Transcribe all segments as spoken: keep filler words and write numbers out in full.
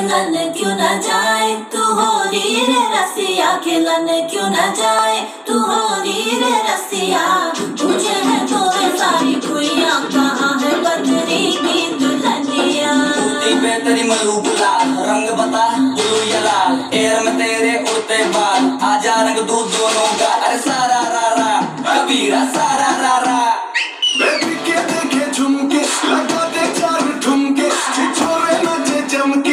खिलन क्यों न जाए, तू होली रे रसिया, खिलन क्यों न जाए, तू होली रे रसिया। पूछे है तोरे सारी कुइयां, कहाँ है बदरी की दुल्हनिया। कुर्ती पे तेरी मलूक लाल, रंग बता ब्लू या लाल, एयर में तेरे उड़ते बाल, आजा रंग दूध दोनों का। अरे सारा रा रा कबीरा सारा रा रा। बेबी के देखे झुमके, लगा दे चार ठुमके, छिछोरे नाचे जमके।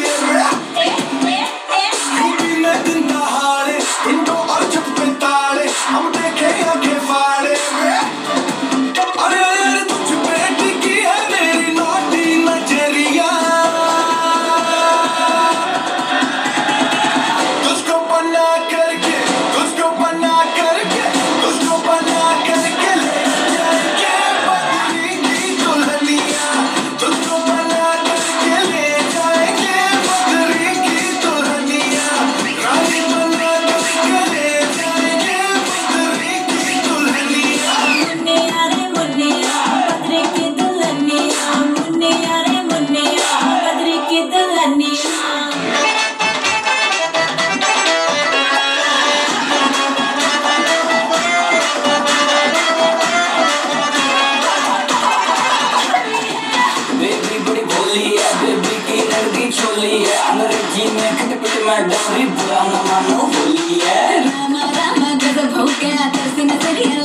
यूपी में दिन दहाड़े, पिंडों और छत पे ताड़े, हम देखे आंखें फाड़े। अरे अरे तुझ पे टिकी है मेरी नौटी नजरिया, तुझको बना करके, तुझको बना करके, तुझको बना करके ले जाएंगे बदरी की दुल्हनिया, तुझको बना करके ले जाएंगे बदरी की दुल्हनिया, रानी बना करके ले जाएंगे बदरी की दुल्हनिया। मुन्निया रे मुन्निया, बदरी की दुल्हनिया, मुन्निया रे मुन्निया, बदरी की दुल्हनिया। बेबी बड़ी भोली है, बेबी की रंगी चोली है, अंग्रेजी में खटपट में डोरी, बुरा न मानो होली है। रामा रामा गजब हो गया, तरसी नजरिया